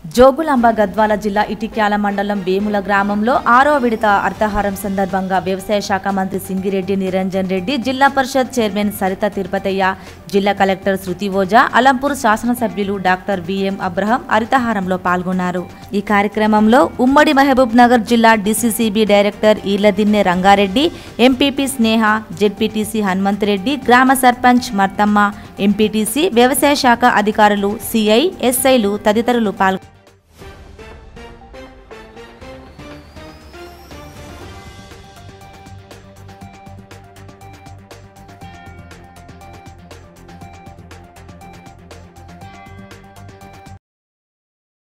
జోగులాంబ గద్వాల జిల్లా ఇటిక్యాల మండలం వేముల గ్రామంలో 6వ విడత అర్థహారం సందర్భంగా వ్యవసాయ శాఖ మంత్రి సింగిరెడ్డి నిరంజన్ రెడ్డి, జిల్లా పరిషత్ చైర్మన్ సరిత తిరుపతయ్య, జిల్లా కలెక్టర్ శృతి ఓజా, అలంపూర్ శాసనసభ్యులు డాక్టర్ బిఎం అబ్రహం హరితహారంలో పాల్గొన్నారు. ఈ కార్యక్రమంలో ఉమ్మడి మహబూబ్ నగర్ జిల్లా DCCB director Eeladinne Rangareddy, MPP Sneha, ZPTC Hanumanthareddy, గ్రామ సర్పంచ్ మర్తమ్మ, ఎంపీటీసీ, వ్యవసాయ శాఖ అధికారులు, సిఐ, ఎస్ఐలు తదితరులు పాల్గొన్నారు.